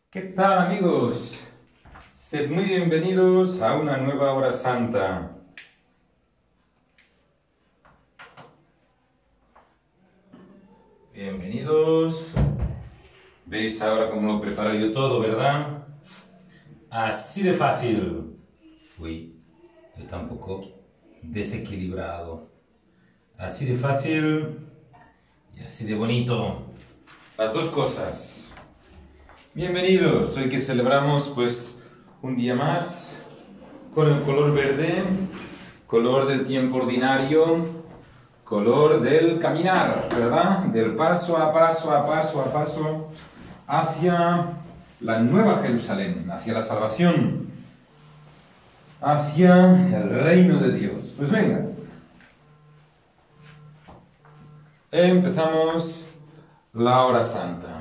¿Qué tal, amigos? Sed muy bienvenidos a una nueva hora santa. Bienvenidos. ¿Veis ahora cómo lo preparo yo todo, verdad? Así de fácil. Uy, esto está un poco desequilibrado. Así de fácil y así de bonito. Las dos cosas. Bienvenidos, hoy que celebramos pues un día más con el color verde, color del tiempo ordinario, color del caminar, ¿verdad? Del paso a paso a paso a paso hacia la nueva Jerusalén, hacia la salvación, hacia el reino de Dios. Pues venga, empezamos la hora santa.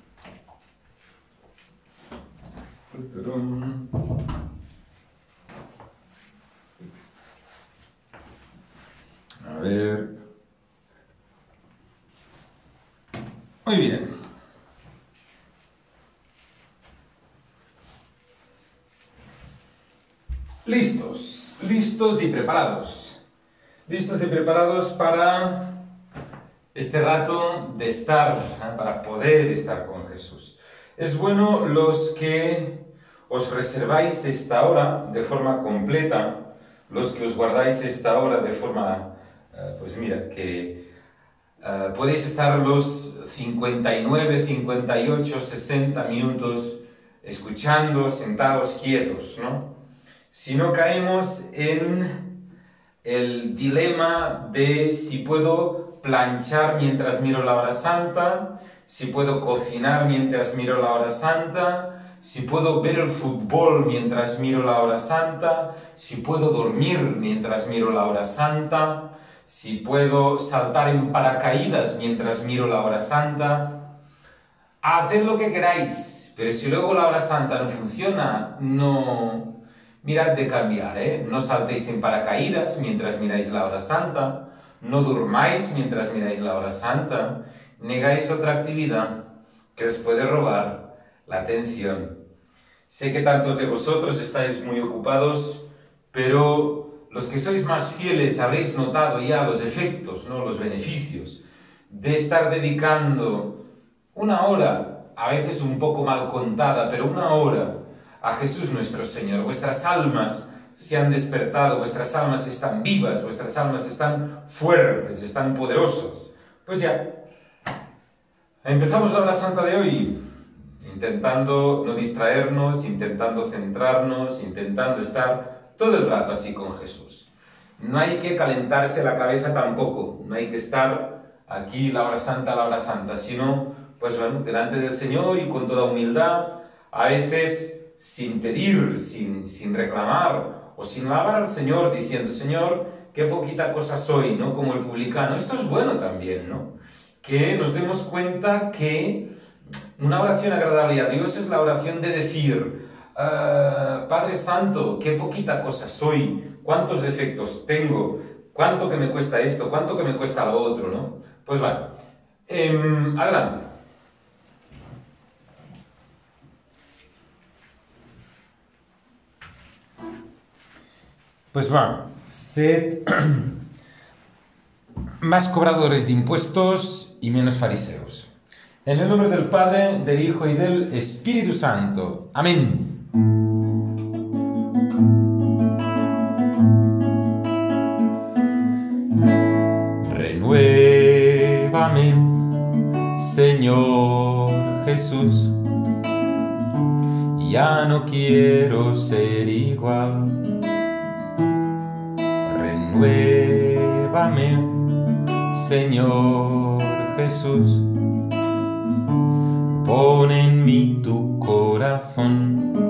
A ver. Muy bien. Listos y preparados. Listos y preparados para este rato de estar, para poder estar con Jesús. Es bueno los que os reserváis esta hora de forma completa, los que os guardáis esta hora de forma, pues mira, que podéis estar los 59, 58, 60 minutos escuchando, sentados quietos, ¿no? Si no caemos en el dilema de si puedo planchar mientras miro la hora santa, si puedo cocinar mientras miro la hora santa, si puedo ver el fútbol mientras miro la hora santa, si puedo dormir mientras miro la hora santa, si puedo saltar en paracaídas mientras miro la hora santa. Haced lo que queráis, pero si luego la hora santa no funciona, no... Mirad de cambiar, ¿eh? No saltéis en paracaídas mientras miráis la hora santa, no durmáis mientras miráis la hora santa, negáis otra actividad que os puede robar la atención. Sé que tantos de vosotros estáis muy ocupados, pero los que sois más fieles habréis notado ya los efectos, ¿no? Los beneficios de estar dedicando una hora, a veces un poco mal contada, pero una hora a Jesús nuestro Señor. Vuestras almas se han despertado, vuestras almas están vivas, vuestras almas están fuertes, están poderosas. Pues ya, empezamos la hora santa de hoy, intentando no distraernos, intentando centrarnos, intentando estar todo el rato así con Jesús. No hay que calentarse la cabeza tampoco, no hay que estar aquí la hora santa, sino, pues bueno, delante del Señor y con toda humildad, a veces sin pedir, sin reclamar, o sin alabar al Señor diciendo, Señor, qué poquita cosa soy, ¿no? Como el publicano. Esto es bueno también, ¿no? Que nos demos cuenta que una oración agradable a Dios es la oración de decir, Padre Santo, qué poquita cosa soy, cuántos defectos tengo, cuánto que me cuesta esto, cuánto que me cuesta lo otro, ¿no? Pues vale, adelante. Pues va, sed más cobradores de impuestos y menos fariseos. En el nombre del Padre, del Hijo y del Espíritu Santo. Amén. Renuévame, Señor Jesús. Ya no quiero ser igual. Renuévame, Señor Jesús. Pon en mí tu corazón,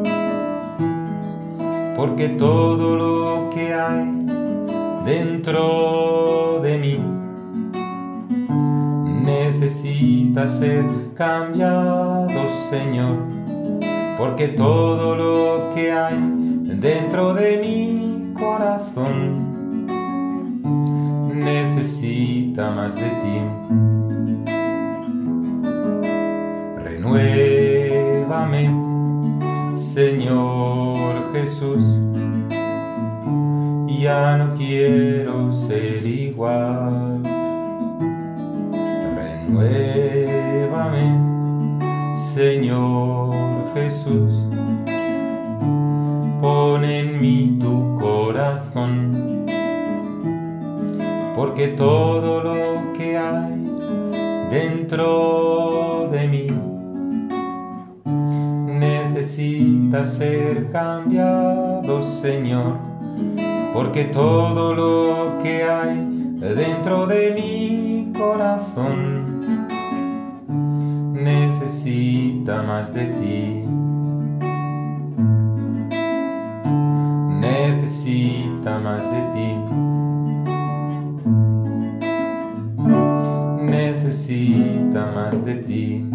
porque todo lo que hay dentro de mí necesita ser cambiado, Señor, porque todo lo que hay dentro de mi corazón necesita más de ti. Renuévame, Señor Jesús, ya no quiero ser igual. Renuévame, Señor Jesús, pon en mí tu corazón, porque todo lo que hay dentro de mí necesita ser cambiado, Señor, porque todo lo que hay dentro de mi corazón necesita más de ti, necesita más de ti, necesita más de ti.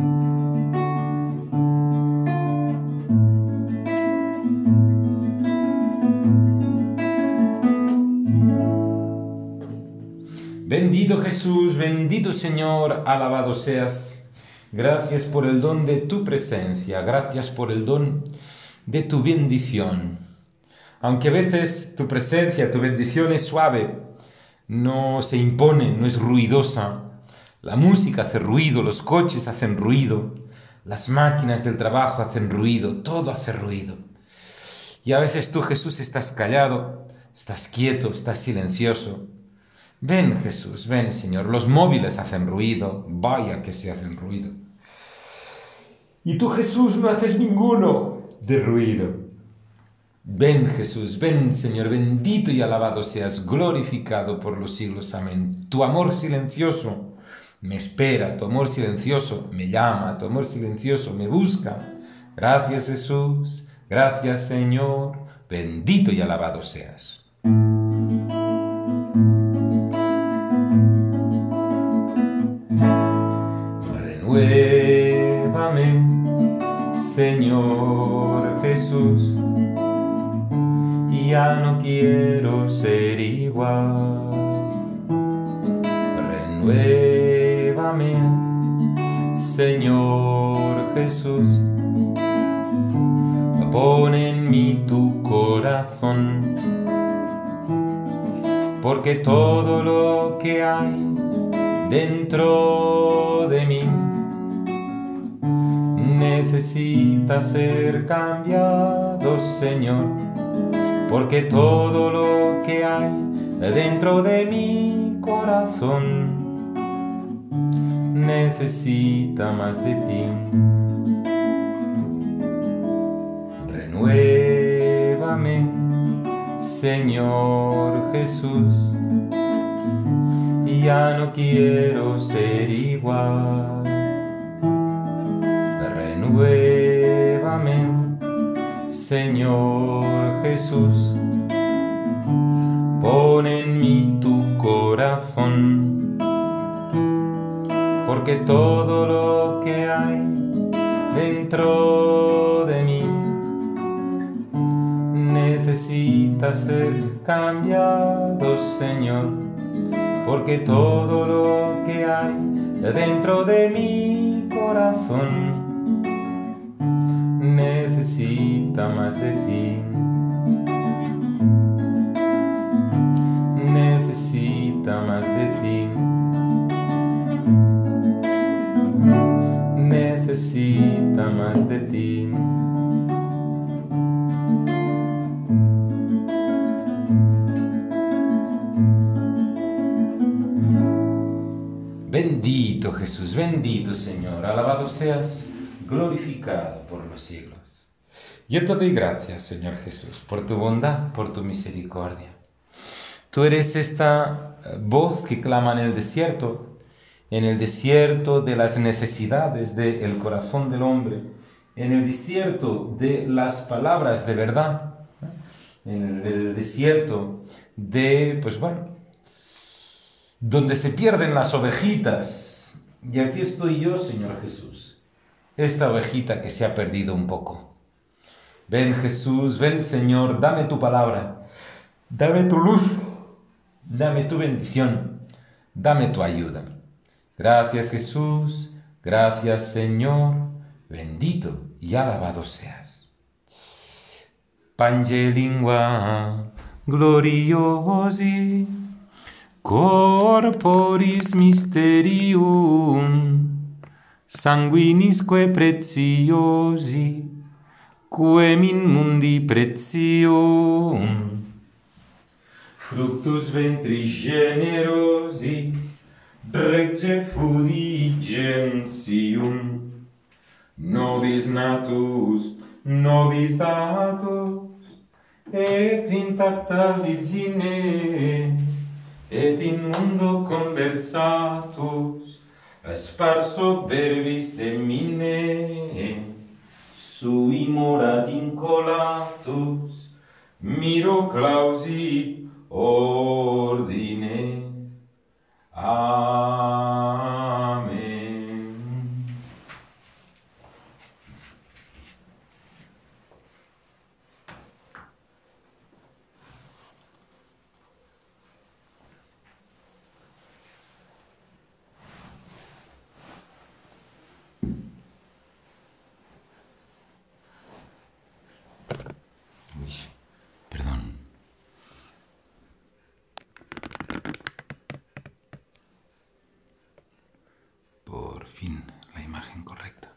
Bendito Jesús, bendito Señor, alabado seas. Gracias por el don de tu presencia, gracias por el don de tu bendición. Aunque a veces tu presencia, tu bendición es suave, no se impone, no es ruidosa. La música hace ruido, los coches hacen ruido, las máquinas del trabajo hacen ruido, todo hace ruido. Y a veces tú, Jesús, estás callado, estás quieto, estás silencioso. Ven, Jesús, ven, Señor. Los móviles hacen ruido, vaya que se hacen ruido. Y tú, Jesús, no haces ninguno de ruido. Ven, Jesús, ven, Señor, bendito y alabado seas, glorificado por los siglos. Amén. Tu amor silencioso me espera, tu amor silencioso me llama, tu amor silencioso me busca. Gracias, Jesús, gracias, Señor, bendito y alabado seas. Renuévame, Señor Jesús, ya no quiero ser igual. Renuévame, Señor Jesús, pon en mí tu corazón, porque todo lo que hay dentro de mí necesita ser cambiado, Señor, porque todo lo que hay dentro de mi corazón necesita más de ti. Renuévame, Señor Jesús, ya no quiero ser igual. Renuévame, Señor Jesús, pon en mí tu corazón, porque todo lo que hay dentro de mí necesita ser cambiado, Señor, porque todo lo que hay dentro de mi corazón necesita más de ti, necesita más de ti, necesita más de ti. Bendito Jesús, bendito Señor, alabado seas, glorificado por los siglos. Yo te doy gracias, Señor Jesús, por tu bondad, por tu misericordia. Tú eres esta voz que clama en el desierto de las necesidades del corazón del hombre, en el desierto de las palabras de verdad, en el desierto de, donde se pierden las ovejitas. Y aquí estoy yo, Señor Jesús, esta ovejita que se ha perdido un poco. Ven, Jesús, ven, Señor, dame tu palabra, dame tu luz, dame tu bendición, dame tu ayuda. Gracias, Jesús, gracias, Señor, bendito y alabado seas. Pange lingua gloriosi, corporis mysterium, sanguinisque preciosi, quem in mundi pretium, fructus ventris generosi, rege fudi gentium, nobis natus, nobis datus, et intacta virgine, et in mundo conversatus, sparso verbis semine, sui moras incolatus, miro clausit ordine. Amen. Uy, perdón. Por fin, la imagen correcta.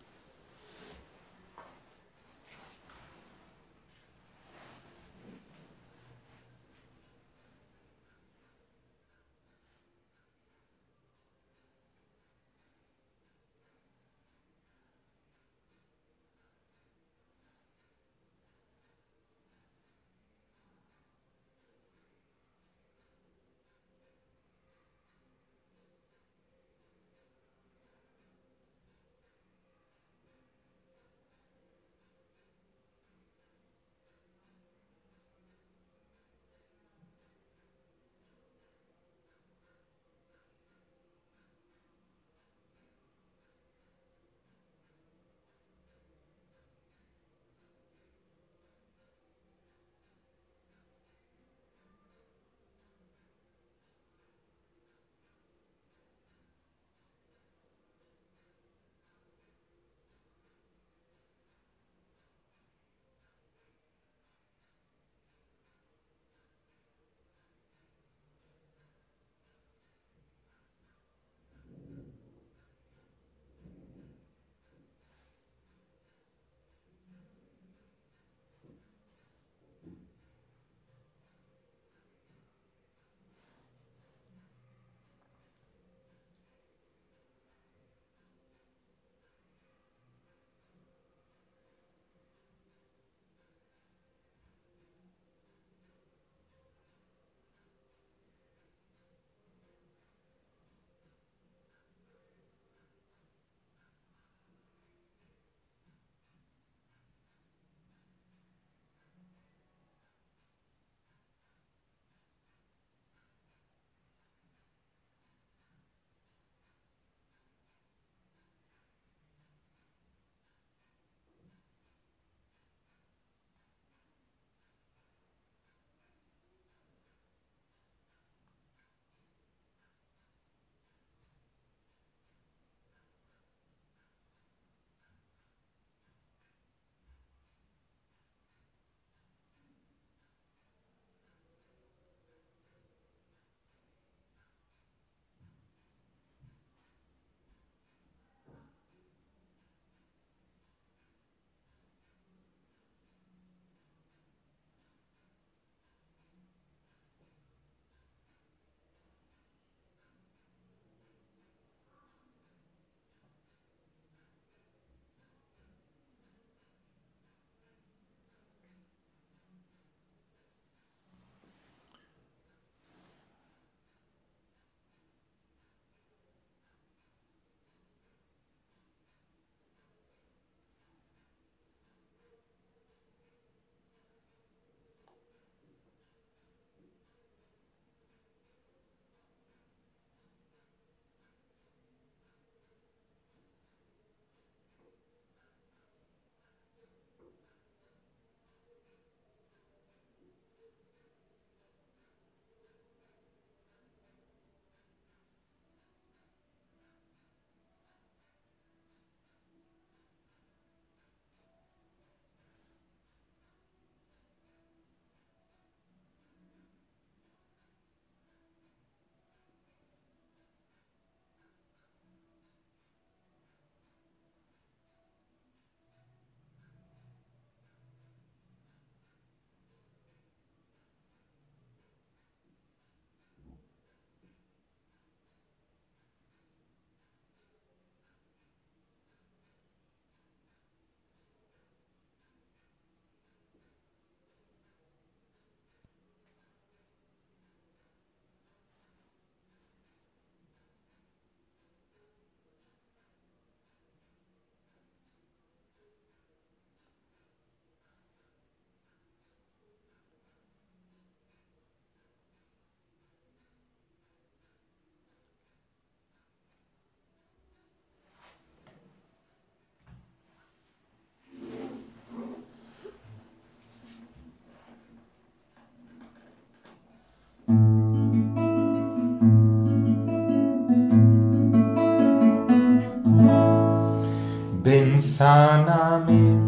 sáname,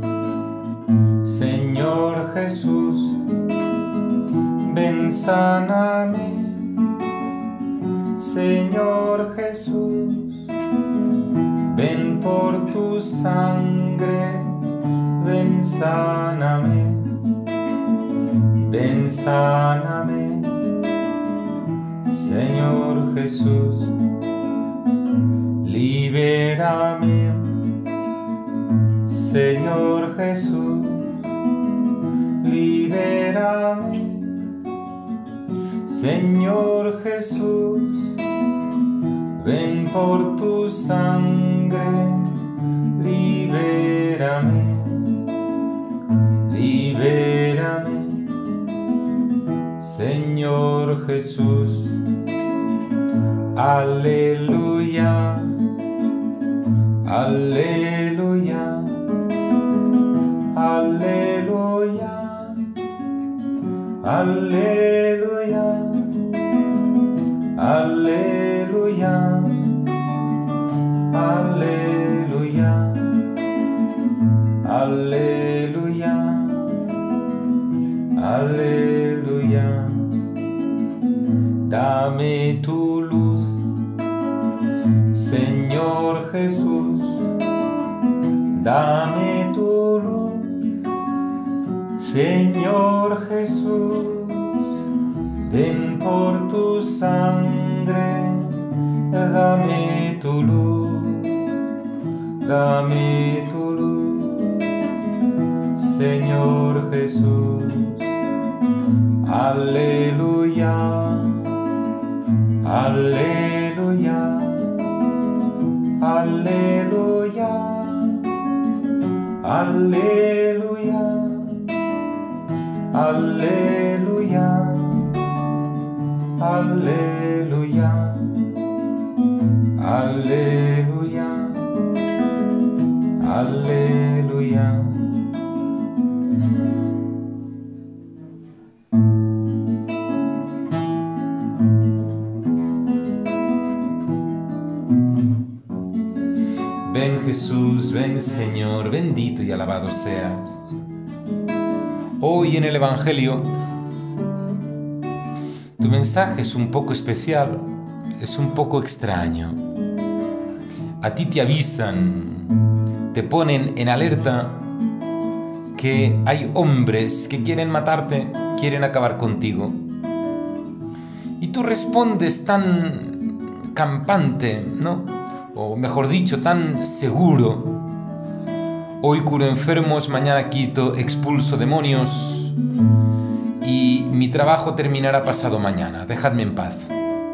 Señor Jesús, ven, sáname, Señor Jesús, ven por tu sangre, ven, sáname, ven, sáname, Señor Jesús, libérame, Señor Jesús, libérame, Señor Jesús, ven por tu sangre, libérame, libérame, Señor Jesús. Aleluya, aleluya, aleluya, aleluya, aleluya, aleluya, aleluya, aleluya. Dame tu luz, Señor Jesús, dame tu luz, Señor Jesús, ven por tu sangre, dame tu luz, dame tu luz, Señor Jesús. Aleluya, aleluya, aleluya, aleluya, aleluya, aleluya, aleluya, aleluya. Ven Jesús, ven Señor, bendito y alabado seas. Hoy en el Evangelio, tu mensaje es un poco especial, es un poco extraño. A ti te avisan, te ponen en alerta que hay hombres que quieren matarte, quieren acabar contigo. Y tú respondes tan campante, ¿no? O mejor dicho, tan seguro. Hoy curo enfermos, mañana quito, expulso demonios y mi trabajo terminará pasado mañana, dejadme en paz.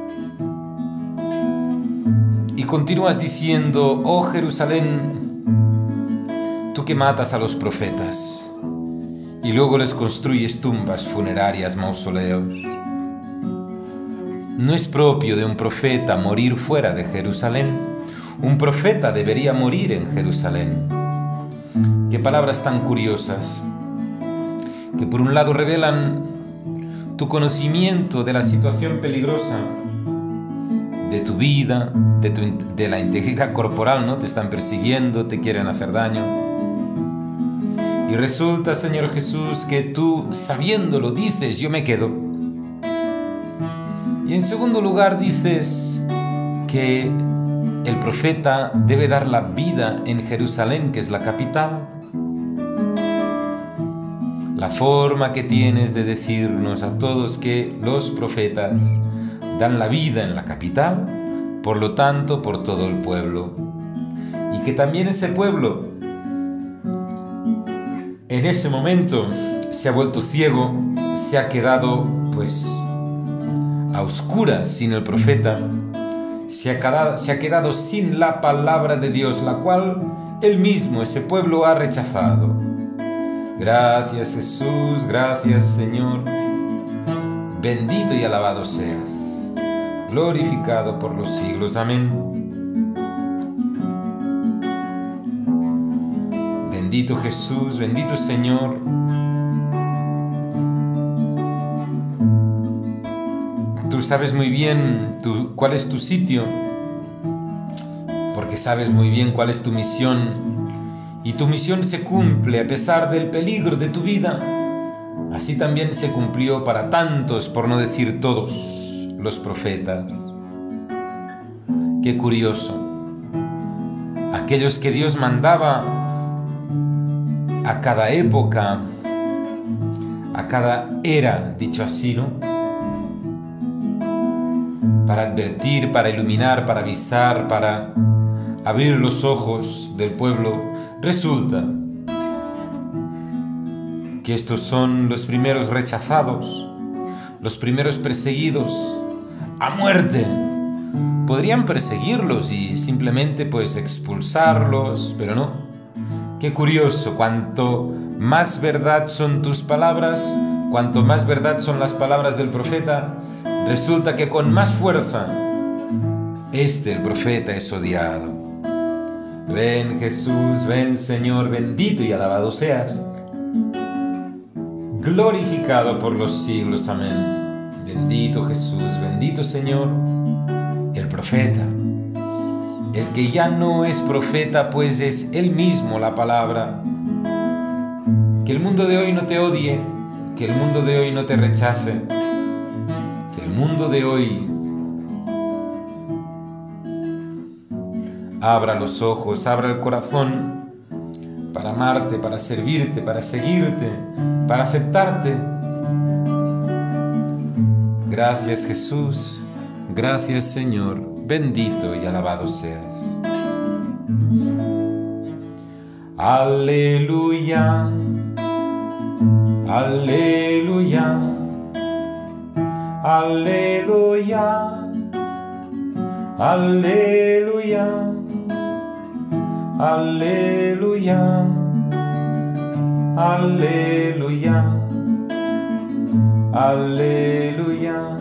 Y continúas diciendo, oh Jerusalén, tú que matas a los profetas y luego les construyes tumbas funerarias, mausoleos. No es propio de un profeta morir fuera de Jerusalén. Un profeta debería morir en Jerusalén. Qué palabras tan curiosas, que por un lado revelan tu conocimiento de la situación peligrosa de tu vida, de la integridad corporal, ¿no? Te están persiguiendo, te quieren hacer daño. Y resulta, Señor Jesús, que tú, sabiéndolo, dices, yo me quedo. Y en segundo lugar dices que el profeta debe dar la vida en Jerusalén, que es la capital. La forma que tienes de decirnos a todos que los profetas dan la vida en la capital, por lo tanto, por todo el pueblo. Y que también ese pueblo, en ese momento, se ha vuelto ciego, se ha quedado, pues, a oscuras sin el profeta. Se ha quedado sin la palabra de Dios, la cual él mismo, ese pueblo, ha rechazado. Gracias Jesús, gracias Señor. Bendito y alabado seas, glorificado por los siglos. Amén. Bendito Jesús, bendito Señor. Tú sabes muy bien cuál es tu sitio, porque sabes muy bien cuál es tu misión, y tu misión se cumple a pesar del peligro de tu vida, así también se cumplió para tantos, por no decir todos, los profetas. Qué curioso. Aquellos que Dios mandaba a cada época, a cada era, dicho así, ¿no? Para advertir, para iluminar, para avisar, para abrir los ojos del pueblo, resulta que estos son los primeros rechazados, los primeros perseguidos a muerte. Podrían perseguirlos y simplemente pues expulsarlos, pero no. Qué curioso, cuanto más verdad son tus palabras, cuanto más verdad son las palabras del profeta, resulta que con más fuerza el profeta es odiado. Ven Jesús, ven Señor, bendito y alabado seas, glorificado por los siglos, amén. Bendito Jesús, bendito Señor, el profeta, el que ya no es profeta, pues es él mismo la palabra. Que el mundo de hoy no te odie, que el mundo de hoy no te rechace, que el mundo de hoy abra los ojos, abra el corazón para amarte, para servirte, para seguirte, para aceptarte. Gracias Jesús, gracias Señor, bendito y alabado seas. Aleluya, aleluya, aleluya, aleluya, aleluya, aleluya, aleluya,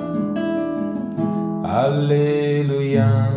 aleluya.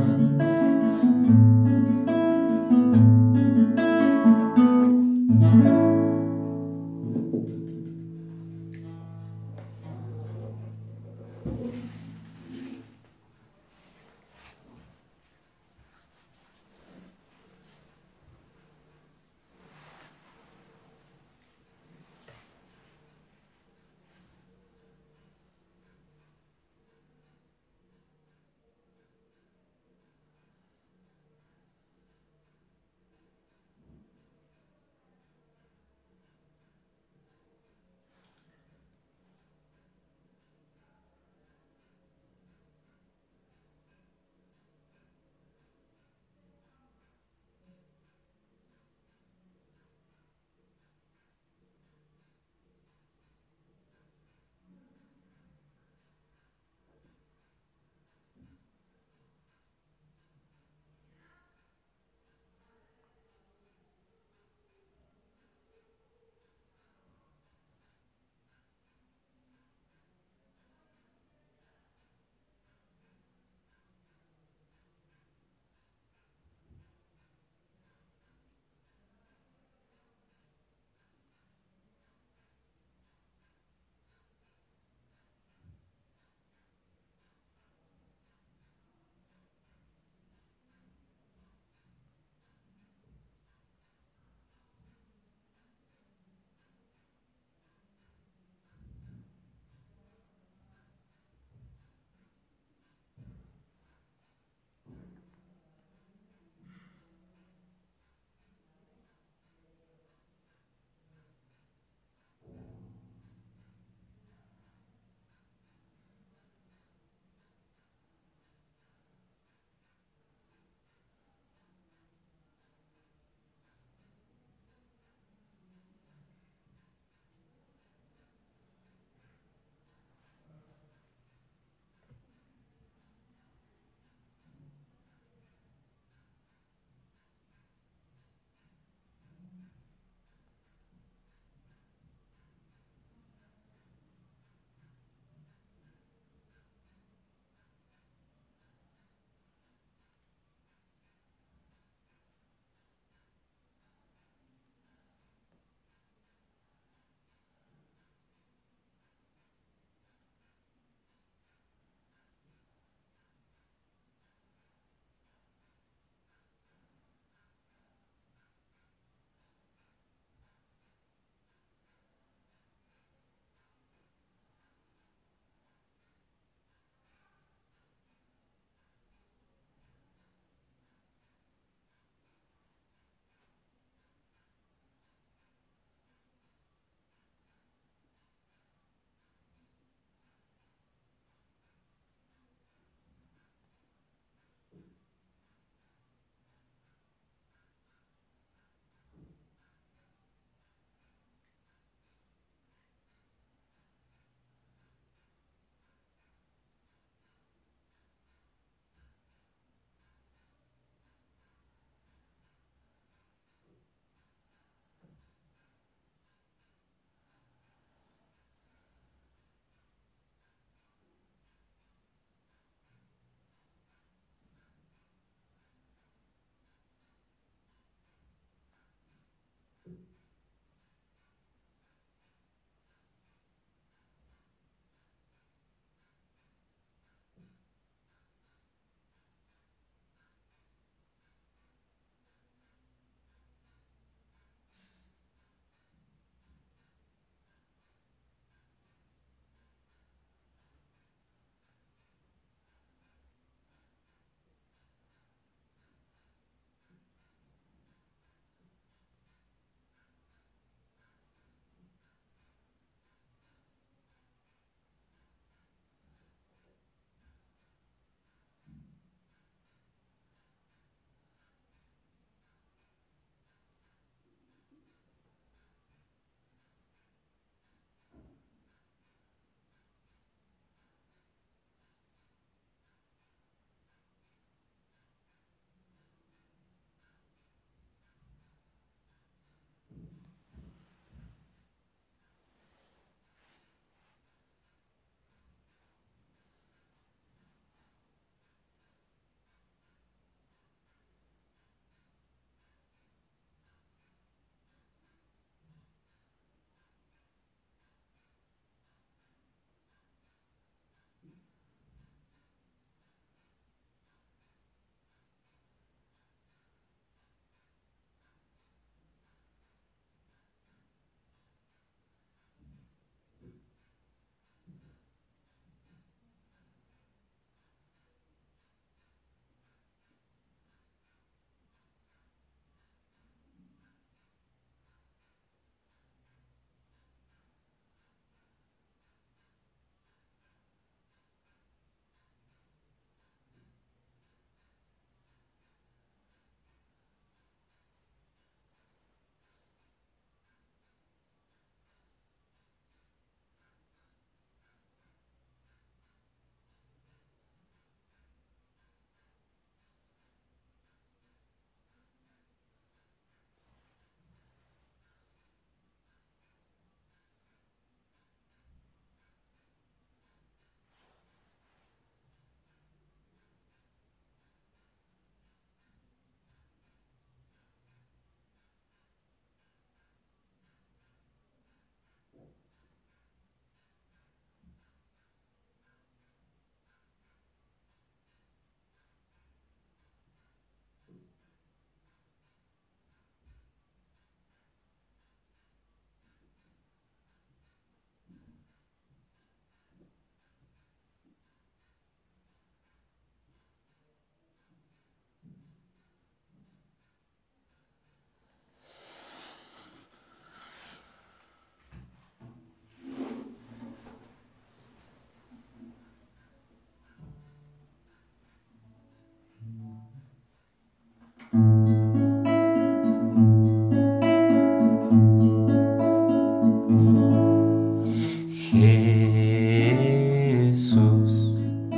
Jesús,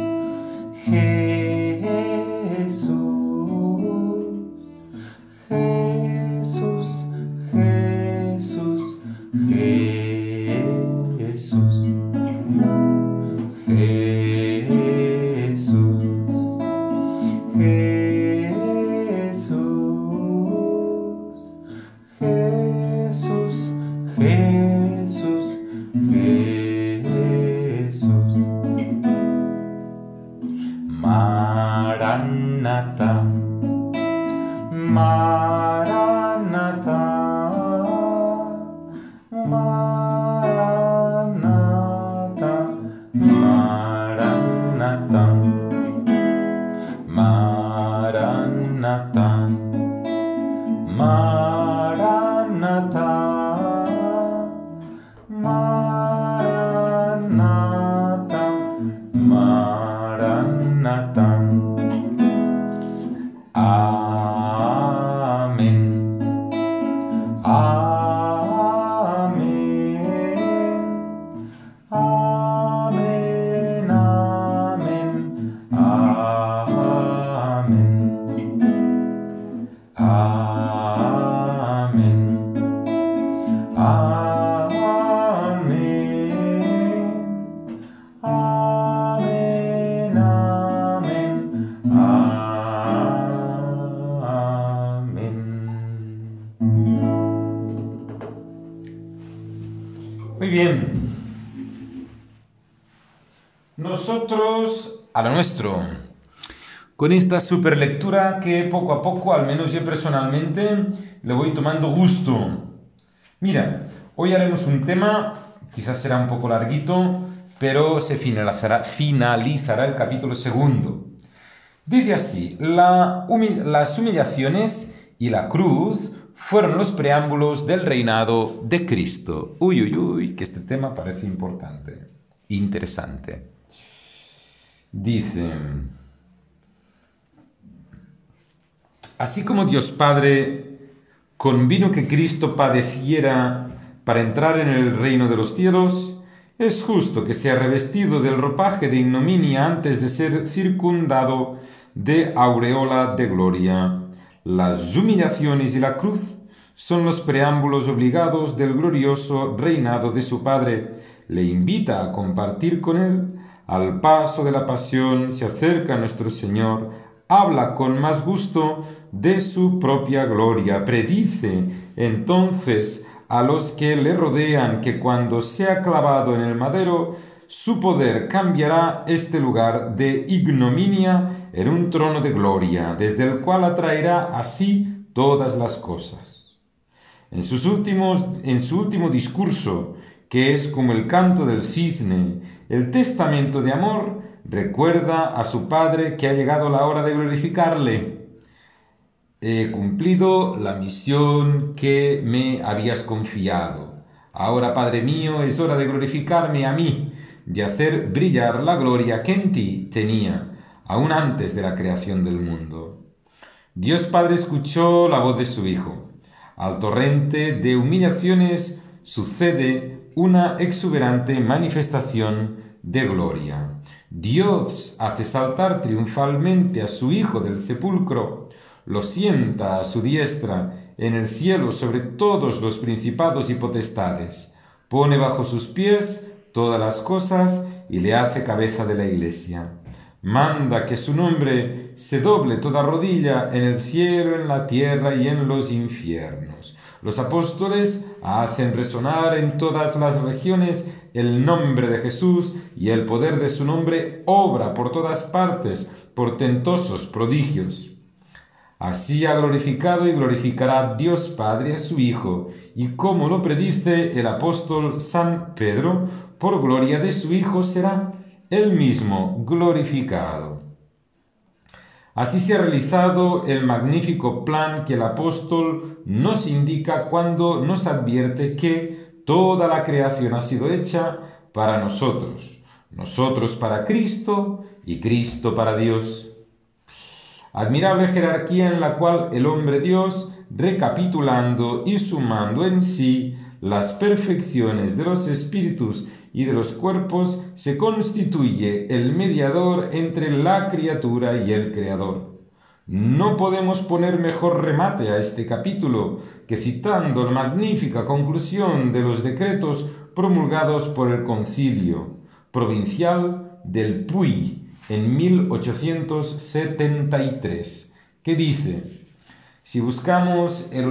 Jesús, Jesús, Jesús, Jesús, Jesús, Jesús, Jesús, Jesús, Jesús. Maranatha, Maranatha, Maranatha, Maranatha, Maranatha, Maranatha, Maranatha, Maranatha. Amén, amén, amén, amén, amén, amén, amén, amén, amén. Muy bien. Nosotros a lo nuestro. Con esta super lectura que poco a poco, al menos yo personalmente, le voy tomando gusto. Mira, hoy haremos un tema, quizás será un poco larguito, pero se finalizará el capítulo segundo. Dice así: las humillaciones y la cruz fueron los preámbulos del reinado de Cristo. Uy, uy, uy, que este tema parece importante, interesante. Dice: así como Dios Padre convino que Cristo padeciera para entrar en el reino de los cielos, es justo que sea revestido del ropaje de ignominia antes de ser circundado de aureola de gloria. Las humillaciones y la cruz son los preámbulos obligados del glorioso reinado de su Padre. Le invita a compartir con él. Al paso de la pasión se acerca nuestro Señor, habla con más gusto de su propia gloria, predice entonces a los que le rodean que cuando sea clavado en el madero, su poder cambiará este lugar de ignominia en un trono de gloria, desde el cual atraerá a sí todas las cosas. En su último discurso, que es como el canto del cisne, el testamento de amor, recuerda a su Padre que ha llegado la hora de glorificarle. He cumplido la misión que me habías confiado. Ahora, Padre mío, es hora de glorificarme a mí, de hacer brillar la gloria que en ti tenía, aún antes de la creación del mundo. Dios Padre escuchó la voz de su Hijo. Al torrente de humillaciones sucede una exuberante manifestación de gloria. Dios hace saltar triunfalmente a su Hijo del sepulcro, lo sienta a su diestra en el cielo sobre todos los principados y potestades, pone bajo sus pies todas las cosas y le hace cabeza de la Iglesia. Manda que su nombre se doble toda rodilla en el cielo, en la tierra y en los infiernos. Los apóstoles hacen resonar en todas las regiones el nombre de Jesús y el poder de su nombre obra por todas partes portentosos prodigios. Así ha glorificado y glorificará Dios Padre a su Hijo, y como lo predice el apóstol San Pedro, por gloria de su Hijo será él mismo glorificado. Así se ha realizado el magnífico plan que el apóstol nos indica cuando nos advierte que toda la creación ha sido hecha para nosotros, nosotros para Cristo y Cristo para Dios. admirable jerarquía en la cual el hombre Dios, recapitulando y sumando en sí las perfecciones de los espíritus y de los cuerpos, se constituye el mediador entre la criatura y el Creador. No podemos poner mejor remate a este capítulo que citando la magnífica conclusión de los decretos promulgados por el Concilio Provincial del Puy en 1873, que dice: si buscamos el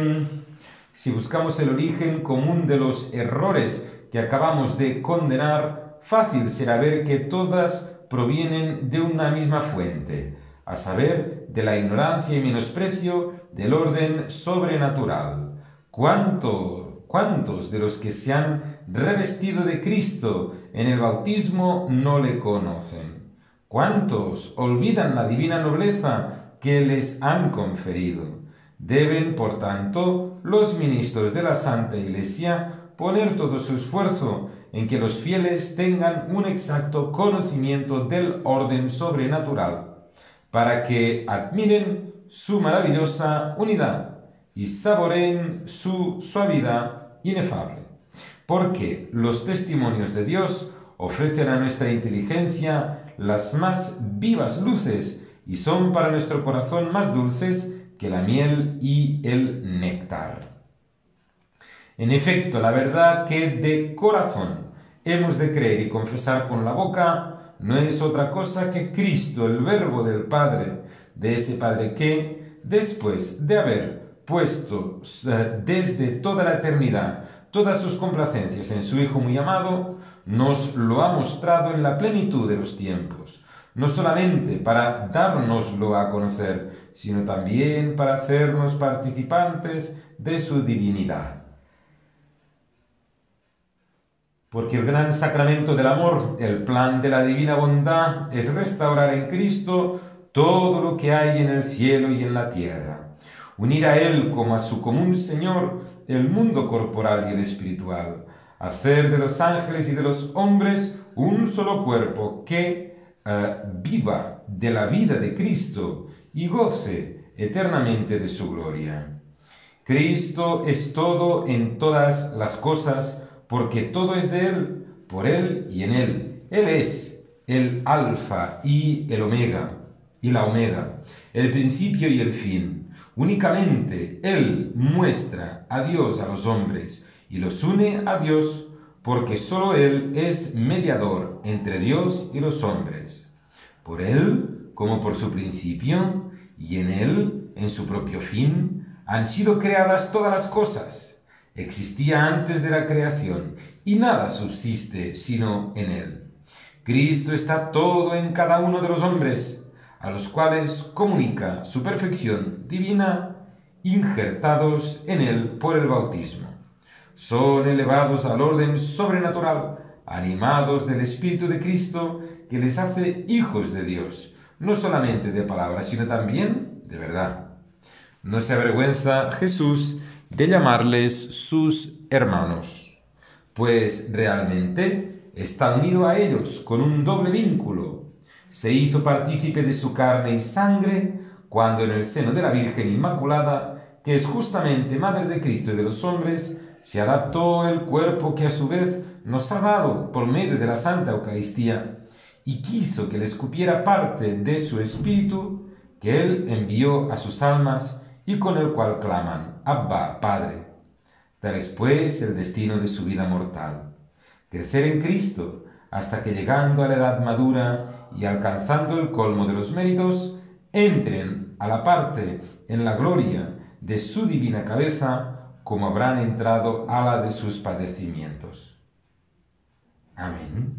origen común de los errores que acabamos de condenar, fácil será ver que todas provienen de una misma fuente, a saber, de la ignorancia y menosprecio del orden sobrenatural. ¿Cuántos de los que se han revestido de Cristo en el bautismo no le conocen? ¿Cuántos olvidan la divina nobleza que les han conferido? Deben, por tanto, los ministros de la Santa Iglesia poner todo su esfuerzo en que los fieles tengan un exacto conocimiento del orden sobrenatural, para que admiren su maravillosa unidad y saboreen su suavidad inefable. Porque los testimonios de Dios ofrecen a nuestra inteligencia las más vivas luces y son para nuestro corazón más dulces que la miel y el néctar. En efecto, la verdad que de corazón hemos de creer y confesar con la boca no es otra cosa que Cristo, el Verbo del Padre, de ese Padre que, después de haber puesto desde toda la eternidad todas sus complacencias en su Hijo muy amado, nos lo ha mostrado en la plenitud de los tiempos, no solamente para dárnoslo a conocer, sino también para hacernos participantes de su divinidad. Porque el gran sacramento del amor, el plan de la divina bondad, es restaurar en Cristo todo lo que hay en el cielo y en la tierra, unir a Él como a su común Señor el mundo corporal y el espiritual, hacer de los ángeles y de los hombres un solo cuerpo que viva de la vida de Cristo y goce eternamente de su gloria. Cristo es todo en todas las cosas, porque todo es de Él, por Él y en Él. Él es el Alfa y el Omega, y la Omega, el principio y el fin. Únicamente Él muestra a Dios a los hombres y los une a Dios, porque sólo Él es mediador entre Dios y los hombres. Por Él, como por su principio, y en Él, en su propio fin, han sido creadas todas las cosas. Existía antes de la creación, y nada subsiste sino en Él. Cristo está todo en cada uno de los hombres, a los cuales comunica su perfección divina, injertados en Él por el bautismo. Son elevados al orden sobrenatural, animados del Espíritu de Cristo, que les hace hijos de Dios, no solamente de palabra, sino también de verdad. No se avergüenza Jesús de llamarles sus hermanos, pues realmente está unido a ellos con un doble vínculo. Se hizo partícipe de su carne y sangre cuando en el seno de la Virgen Inmaculada, que es justamente Madre de Cristo y de los hombres, se adaptó el cuerpo que a su vez nos ha dado por medio de la Santa Eucaristía, y quiso que les cupiera parte de su Espíritu que Él envió a sus almas y con el cual claman, Abba, Padre. Tal es pues el destino de su vida mortal: crecer en Cristo hasta que, llegando a la edad madura y alcanzando el colmo de los méritos, entren a la parte en la gloria de su divina cabeza, como habrán entrado a la de sus padecimientos. Amén.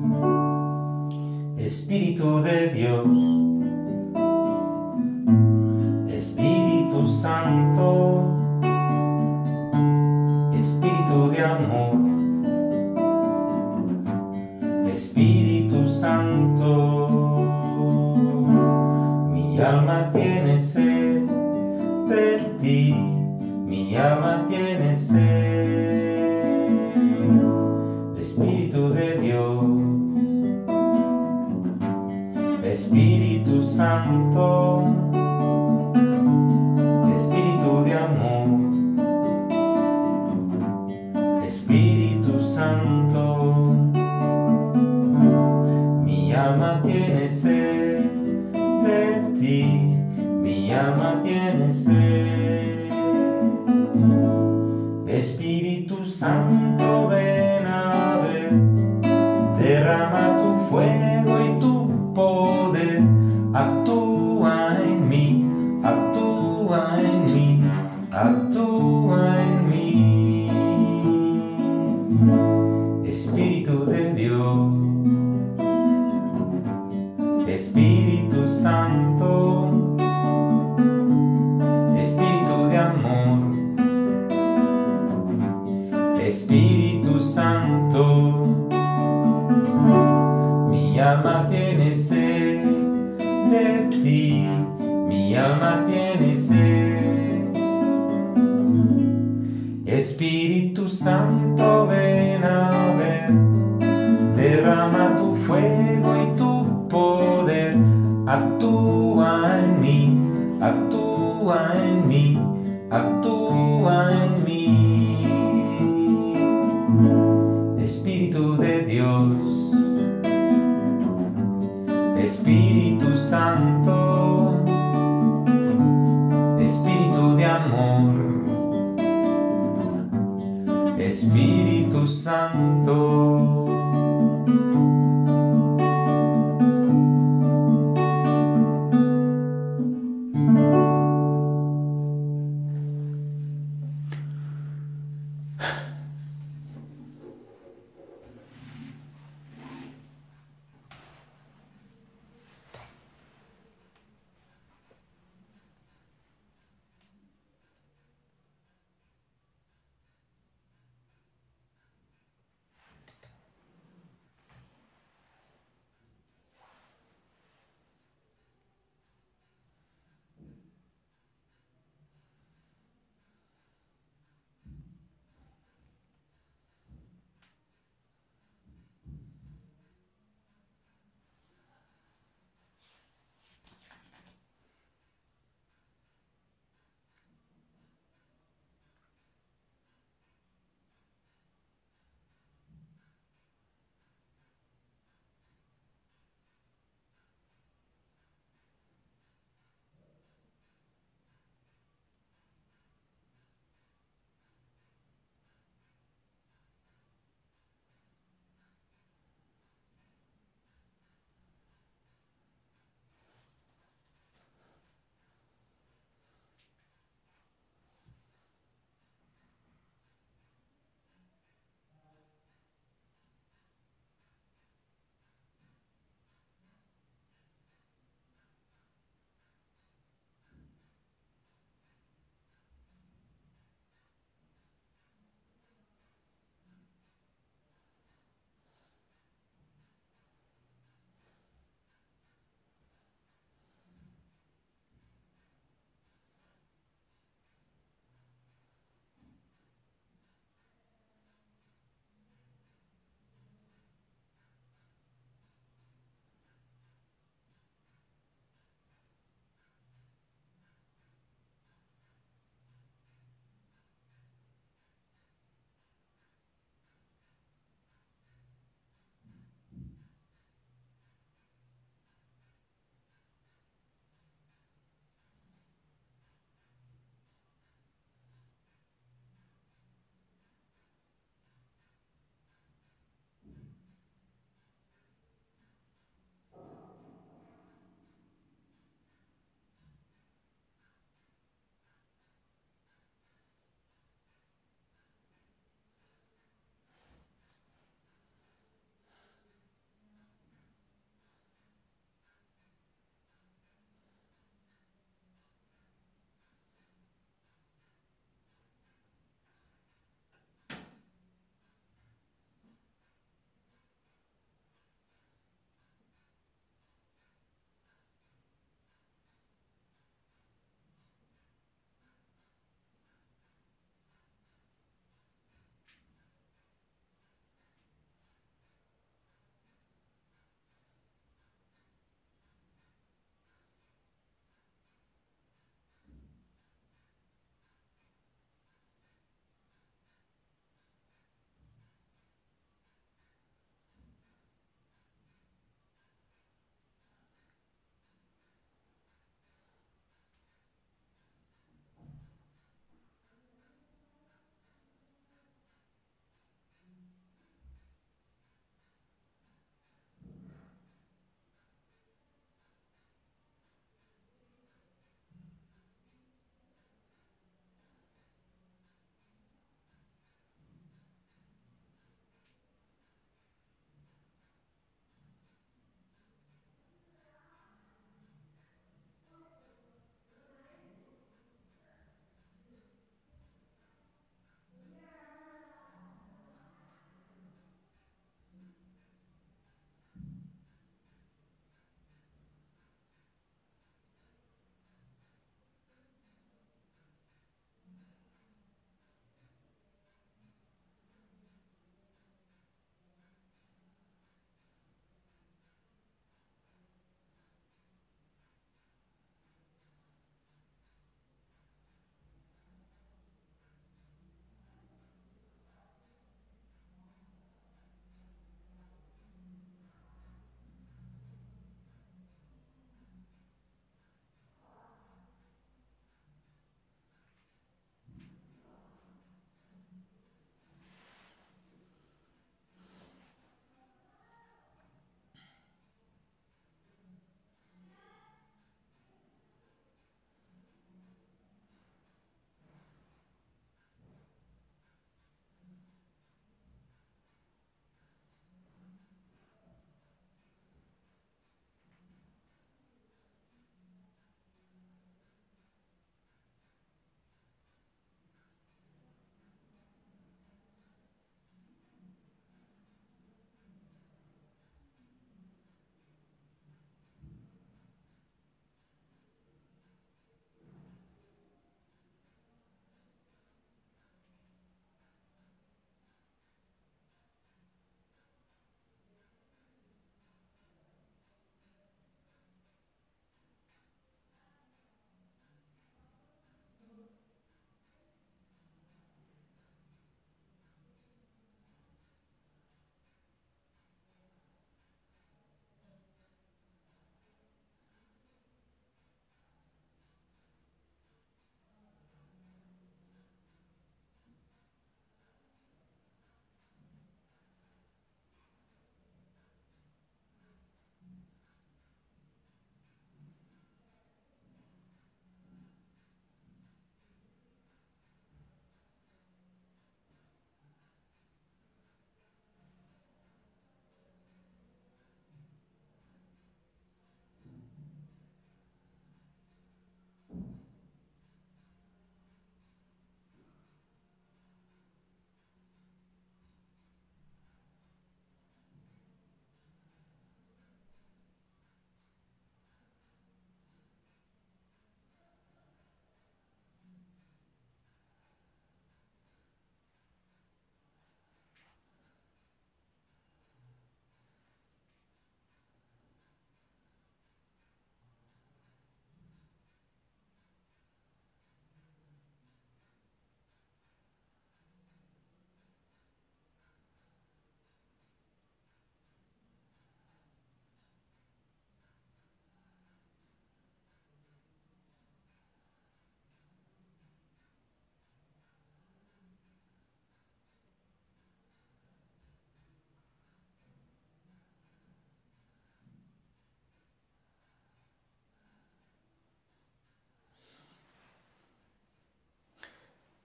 Espíritu de Dios, Espíritu Santo, Espíritu de amor, Espíritu Santo, mi alma tiene sed de ti, mi alma tiene sed, Espíritu de Dios, Espíritu Santo, Espíritu de amor, Espíritu Santo, mi alma tiene sed de ti, mi alma tiene sed. Espíritu Santo, ven a ver, derrama tu fuego y tu poder, actúa en mí, actúa en mí, actúa en mí. Espíritu de Dios, Espíritu Santo, Espíritu de amor, Espíritu Santo, mi alma tiene sed de ti, mi alma tiene sed. Espíritu Santo, ven a ver, derrama tu fuego y tu poder, actúa en mí, actúa en mí, actúa en mí. Espíritu de Dios, Espíritu Santo, Espíritu de amor, Espíritu Santo.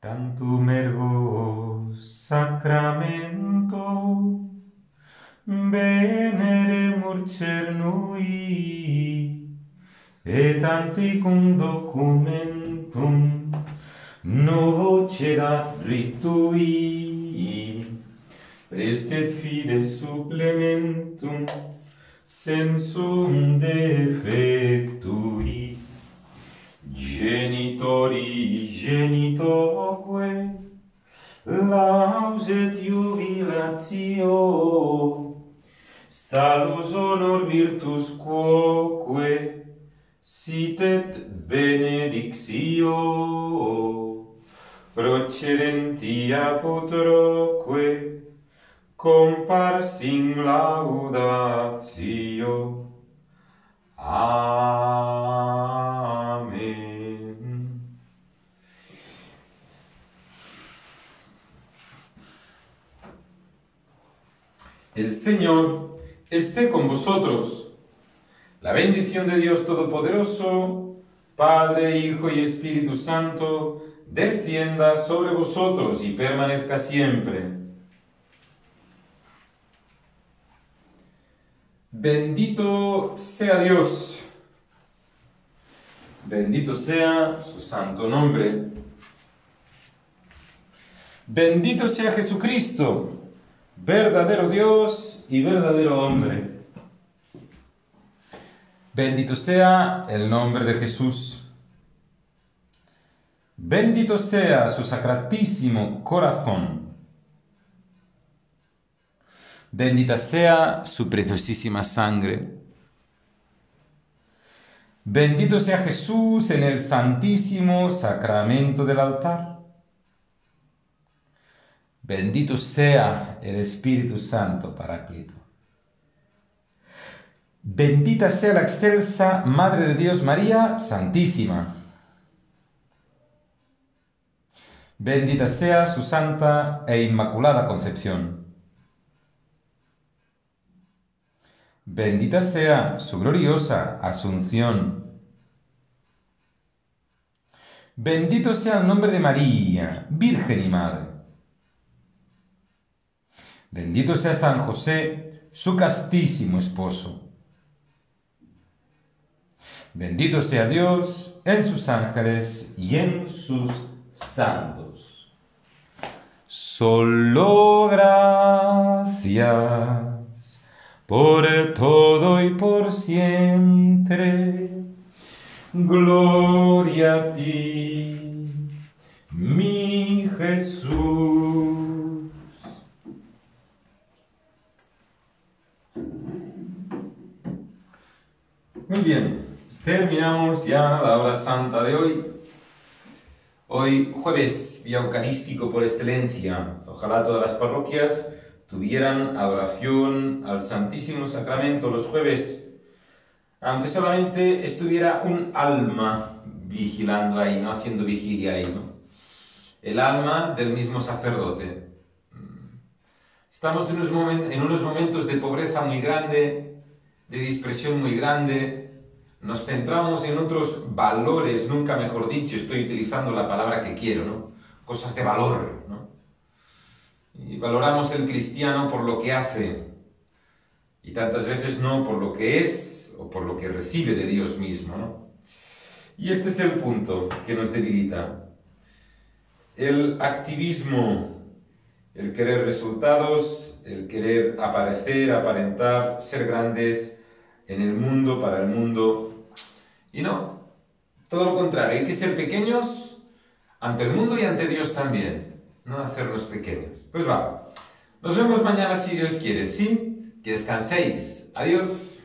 Tantum ergo sacramento veneremur cernui, et antiquum documentum nocedat ritui, prestet fides supplementum sensum defectui. Genitori genitoque lauset jubilatio, salus honor virtus quoque sitet benedictio, procedentia putroque compars in laudatio. Amén. El Señor esté con vosotros. La bendición de Dios Todopoderoso, Padre, Hijo y Espíritu Santo, descienda sobre vosotros y permanezca siempre. Bendito sea Dios. Bendito sea su santo nombre. Bendito sea Jesucristo, verdadero Dios y verdadero hombre. Bendito sea el nombre de Jesús. Bendito sea su sacratísimo corazón. Bendita sea su preciosísima sangre. Bendito sea Jesús en el santísimo sacramento del altar. Bendito sea el Espíritu Santo Paráclito. Bendita sea la excelsa Madre de Dios María Santísima. Bendita sea su santa e inmaculada concepción. Bendita sea su gloriosa Asunción. Bendito sea el nombre de María, Virgen y Madre. Bendito sea San José, su castísimo esposo. Bendito sea Dios en sus ángeles y en sus santos. Solo gracias por todo y por siempre. Gloria a ti, mi Jesús. Muy bien, terminamos ya la hora santa de hoy. Hoy jueves, día eucarístico por excelencia. Ojalá todas las parroquias tuvieran adoración al Santísimo Sacramento los jueves, aunque solamente estuviera un alma vigilando ahí, ¿no? Haciendo vigilia ahí, ¿no? El alma del mismo sacerdote. Estamos en unos momentos de pobreza muy grande, de dispersión muy grande. Nos centramos en otros valores, nunca mejor dicho, estoy utilizando la palabra que quiero, ¿no? Cosas de valor, ¿no? Y valoramos el cristiano por lo que hace, y tantas veces no por lo que es o por lo que recibe de Dios mismo, ¿no? Y este es el punto que nos debilita. El activismo, el querer resultados, el querer aparecer, aparentar, ser grandes en el mundo, para el mundo. Y no, todo lo contrario, hay que ser pequeños ante el mundo y ante Dios también, no hacernos pequeños. Pues va, nos vemos mañana si Dios quiere, ¿sí? Que descanséis. Adiós.